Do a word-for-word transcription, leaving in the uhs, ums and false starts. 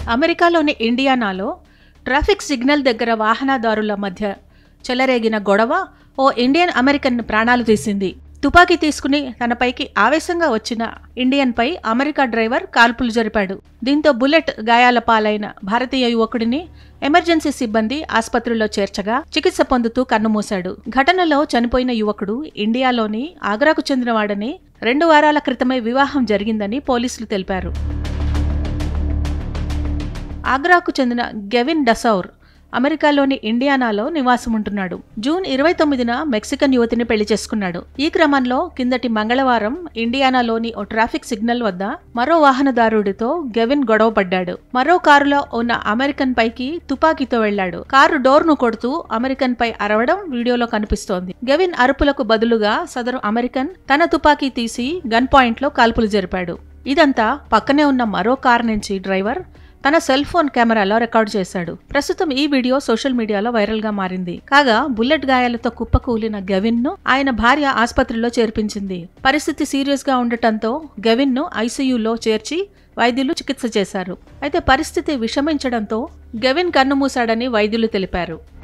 అమెరికాలోని ఇండియానాలో traffic signal దగ్గర వాహనదారుల మధ్య చెలరేగిన గొడవ ఓ ఇండియన్ అమెరికన్ ప్రాణాలు తీసింది. తుపాకీ తీసుకుని తనపైకి ఆవేశంగా వచ్చిన ఇండియన్పై అమెరికా డ్రైవర్ కాల్పులు జరిపాడు. దీంతో బుల్లెట్ గాయాల పాలైన భారతీయ యువకుడిని ఎమర్జెన్సీ సిబ్బంది ఆసుపత్రిలో చేర్చగా చికిత్స పొందుతూ కన్నుమూశాడు. ఘటనలో చనిపోయిన యువకుడు ఇండియాలోని ఆగ్రాకు చెందినవాడని, రెండు వారాల క్రితమే వివాహం జరిగిందని పోలీసులు తెలిపారు. ఆగ్రాకు చెందిన గెవిన్ డసౌర్ అమెరికాలోని ఇండియానాలో నివాసం ఉంటున్నాడు. జూన్ ఇరవై తొమ్మిదిన మెక్సికన్ యువతిని పెళ్లి చేసుకున్నాడు. ఈ క్రమంలో కిందటి మంగళవారం ఇండియానాలోని ఓ ట్రాఫిక్ సిగ్నల్ వద్ద మరో వాహనదారుడితో గెవిన్ గొడవ పడ్డాడు. మరో కారులో ఉన్న అమెరికన్ పైకి తుపాకీతో వెళ్లాడు. కారు డోర్ ను కొడుతూ అమెరికన్ పై అరవడం వీడియోలో కనిపిస్తోంది. గెవిన్ అరుపులకు బదులుగా సదరు అమెరికన్ తన తుపాకీ తీసి గన్ పాయింట్ లో కాల్పులు జరిపాడు. ఇదంతా పక్కనే ఉన్న మరో కారు నుంచి డ్రైవర్ తన సెల్ ఫోన్ కెమెరాలో రికార్డు చేశాడు. ప్రస్తుతం ఈ వీడియో సోషల్ మీడియాలో వైరల్ గా మారింది. కాగా బుల్లెట్ గాయాలతో కుప్పకూలిన గెవిన్ ను ఆయన భార్య ఆసుపత్రిలో చేర్పించింది. పరిస్థితి సీరియస్ గా ఉండటంతో గెవిన్ ను ఐసీయూలో చేర్చి వైద్యులు చికిత్స చేశారు. అయితే పరిస్థితి విషమించడంతో గెవిన్ కన్నుమూశాడని వైద్యులు తెలిపారు.